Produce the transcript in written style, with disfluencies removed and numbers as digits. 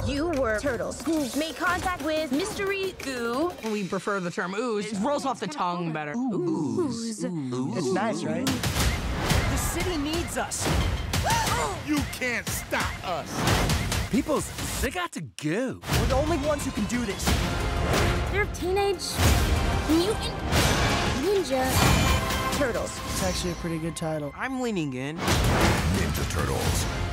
You were turtles who made contact with mystery goo. We prefer the term ooze. It rolls off the tongue better. Ooze. It's nice, right? The city needs us. You can't stop us. Peoples, they got to go. We're the only ones who can do this. They're Teenage Mutant Ninja Turtles. It's actually a pretty good title. I'm leaning in. Ninja Turtles.